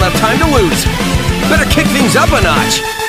have time to lose. Better kick things up a notch.